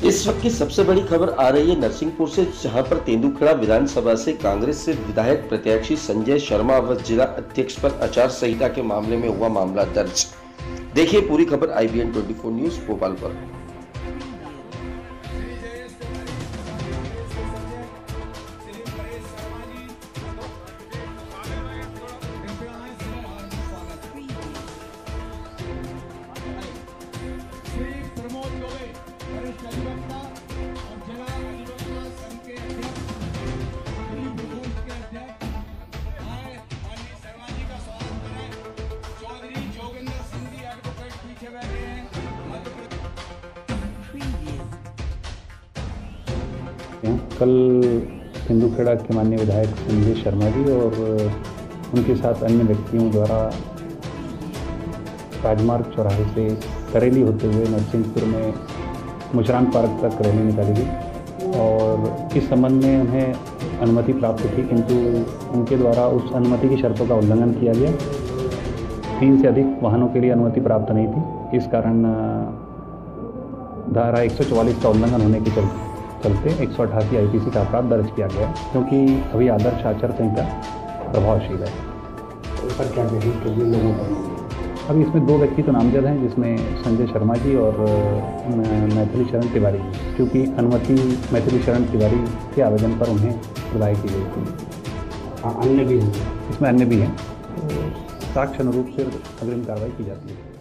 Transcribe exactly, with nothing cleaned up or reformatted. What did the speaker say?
इस वक्त की सबसे बड़ी खबर आ रही है नरसिंहपुर से, जहां पर तेंदुखेड़ा विधानसभा से कांग्रेस से विधायक प्रत्याशी संजय शर्मा व जिला अध्यक्ष पर आचार संहिता के मामले में हुआ मामला दर्ज। देखिए पूरी खबर आई बी एन चौबीस न्यूज भोपाल पर। कल तेंदुखेड़ा के माननीय विधायक संजय शर्मा जी और उनके साथ अन्य व्यक्तियों द्वारा राजमार्ग चौराहे से करेली होते हुए नरसिंहपुर में मुशरान पार्क तक रैली निकाली गई और इस संबंध में उन्हें अनुमति प्राप्त थी, किंतु उनके द्वारा उस अनुमति की शर्तों का उल्लंघन किया गया। तीन से अधिक वाहनों के लिए अनुमति प्राप्त नहीं थी। इस कारण धारा एक सौ चौवालीस का उल्लंघन होने के चलते चलते एक सौ अठासी आई पी सी का अपराध दर्ज किया गया है, क्योंकि अभी आदर्श आचार संहिता प्रभावशील है। सर क्या कहें कि ये लोगों पर अभी इसमें दो व्यक्ति तो नामजद हैं, जिसमें संजय शर्मा जी और मैथिली शरण तिवारी जी, क्योंकि अनुमति मैथिली शरण तिवारी के आवेदन पर उन्हें प्रदाय की गई थी। अन्य भी हैं, इसमें अन्य भी हैं, साक्ष्य अनुरूप से अग्रिम कार्रवाई की जाती है।